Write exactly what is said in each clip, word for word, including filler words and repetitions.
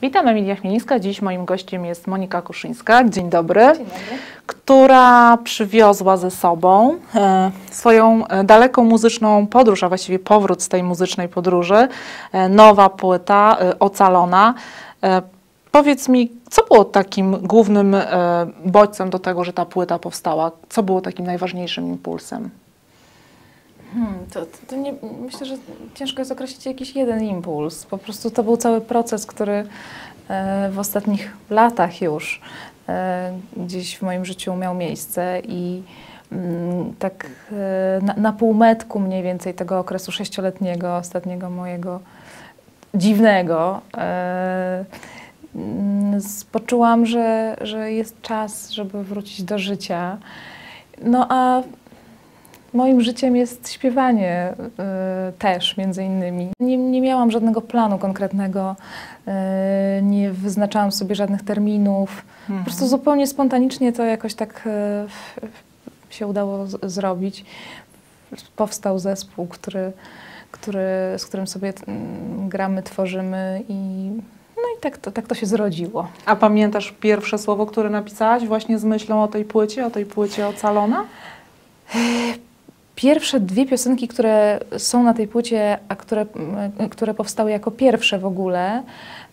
Witam, Emilia Chmielińska. Dziś moim gościem jest Monika Kuszyńska. Dzień dobry. Dzień dobry. Która przywiozła ze sobą e, swoją daleką muzyczną podróż, a właściwie powrót z tej muzycznej podróży. E, nowa płyta, e, Ocalona. E, powiedz mi, co było takim głównym e, bodźcem do tego, że ta płyta powstała? Co było takim najważniejszym impulsem? Hmm, to, to, to nie, myślę, że ciężko jest określić jakiś jeden impuls. Po prostu to był cały proces, który e, w ostatnich latach już e, gdzieś w moim życiu miał miejsce i mm, tak e, na, na półmetku mniej więcej tego okresu sześcioletniego, ostatniego mojego dziwnego, e, mm, poczułam, że, że jest czas, żeby wrócić do życia. No a moim życiem jest śpiewanie y, też, między innymi. Nie, nie miałam żadnego planu konkretnego, y, nie wyznaczałam sobie żadnych terminów. Mhm. Po prostu zupełnie spontanicznie to jakoś tak y, się udało z, zrobić. Powstał zespół, który, który, z którym sobie y, gramy, tworzymy i no i tak to, tak to się zrodziło. A pamiętasz pierwsze słowo, które napisałaś właśnie z myślą o tej płycie, o tej płycie Ocalona? Pierwsze dwie piosenki, które są na tej płycie, a które, które powstały jako pierwsze w ogóle,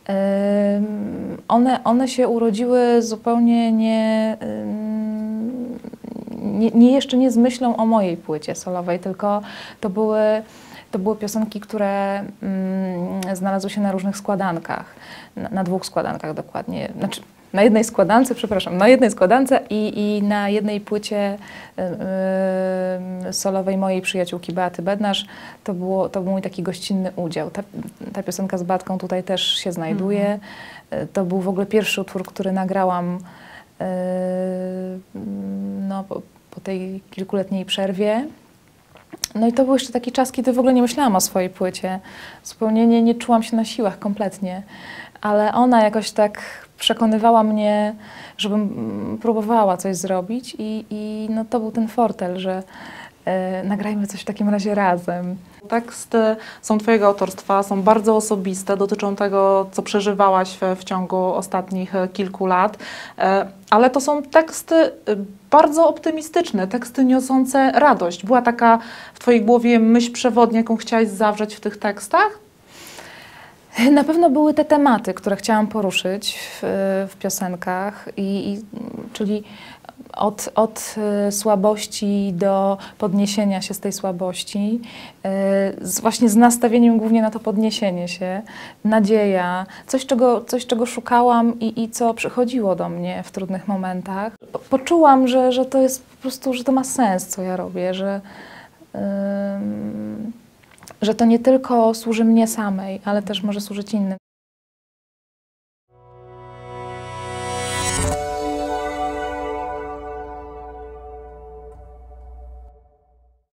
one, one się urodziły zupełnie nie, nie, nie jeszcze nie z myślą o mojej płycie solowej, tylko to były, to były piosenki, które znalazły się na różnych składankach, na, na dwóch składankach dokładnie. Znaczy, na jednej składance, przepraszam, na jednej składance i, i na jednej płycie yy, solowej mojej przyjaciółki Beaty Bednarz. To, było, to był mój taki gościnny udział. Ta, ta piosenka z Batką tutaj też się znajduje. Mm-hmm. To był w ogóle pierwszy utwór, który nagrałam yy, no, po, po tej kilkuletniej przerwie. No i to był jeszcze taki czas, kiedy w ogóle nie myślałam o swojej płycie. Zupełnie nie, nie czułam się na siłach kompletnie. Ale ona jakoś tak przekonywała mnie, żebym próbowała coś zrobić i, i no to był ten fortel, że e, nagrajmy coś w takim razie razem. Teksty są twojego autorstwa, są bardzo osobiste, dotyczą tego, co przeżywałaś w, w ciągu ostatnich kilku lat, e, ale to są teksty bardzo optymistyczne, teksty niosące radość. Była taka w twojej głowie myśl przewodnia, jaką chciałaś zawrzeć w tych tekstach? Na pewno były te tematy, które chciałam poruszyć w, w piosenkach, i, i, czyli od, od słabości do podniesienia się z tej słabości, z, właśnie z nastawieniem głównie na to podniesienie się, nadzieja, coś, czego, coś, czego szukałam i, i co przychodziło do mnie w trudnych momentach. Poczułam, że, że to jest po prostu, że to ma sens, co ja robię, że ym, że to nie tylko służy mnie samej, ale też może służyć innym.